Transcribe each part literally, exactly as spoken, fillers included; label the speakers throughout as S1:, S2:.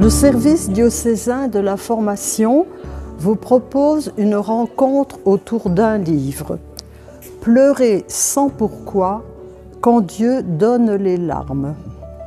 S1: Le service diocésain de la formation vous propose une rencontre autour d'un livre. Pleurer sans pourquoi, quand Dieu donne les larmes.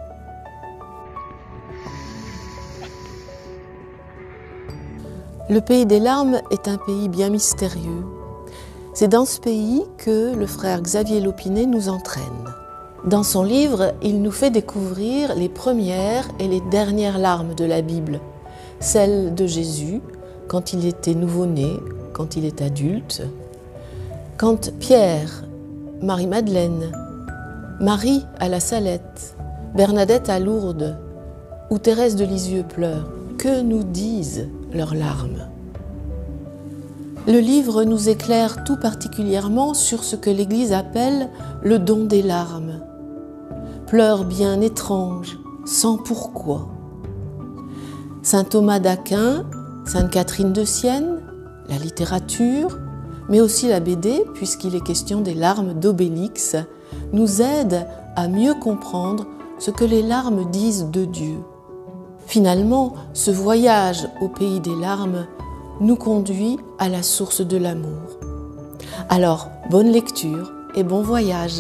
S2: Le pays des larmes est un pays bien mystérieux. C'est dans ce pays que le frère Xavier Lopinet nous entraîne. Dans son livre, il nous fait découvrir les premières et les dernières larmes de la Bible. Celles de Jésus, quand il était nouveau-né, quand il est adulte, quand Pierre, Marie-Madeleine, Marie à la Salette, Bernadette à Lourdes ou Thérèse de Lisieux pleurent. Que nous disent leurs larmes? Le livre nous éclaire tout particulièrement sur ce que l'Église appelle le don des larmes. Pleurs bien étranges, sans pourquoi. Saint Thomas d'Aquin, Sainte Catherine de Sienne, la littérature, mais aussi la B D, puisqu'il est question des larmes d'Obélix, nous aident à mieux comprendre ce que les larmes disent de Dieu. Finalement, ce voyage au pays des larmes nous conduit à la source de l'amour. Alors, bonne lecture et bon voyage!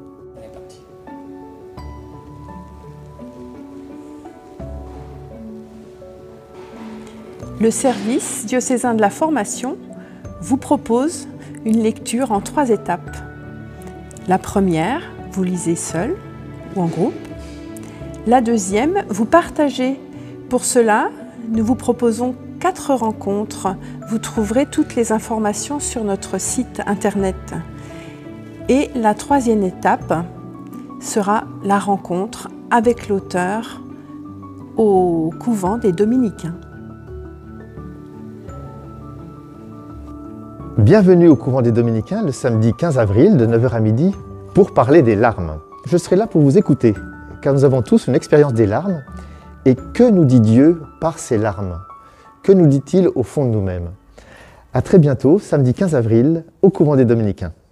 S3: Le service diocésain de la formation vous propose une lecture en trois étapes. La première, vous lisez seul ou en groupe. La deuxième, vous partagez. Pour cela, nous vous proposons quatre rencontres. Vous trouverez toutes les informations sur notre site internet. Et la troisième étape sera la rencontre avec l'auteur au couvent des Dominicains.
S4: Bienvenue au couvent des Dominicains le samedi quinze avril de neuf heures à midi pour parler des larmes. Je serai là pour vous écouter, car nous avons tous une expérience des larmes. Et que nous dit Dieu par ces larmes? Que nous dit-il au fond de nous-mêmes? À très bientôt, samedi quinze avril, au couvent des Dominicains.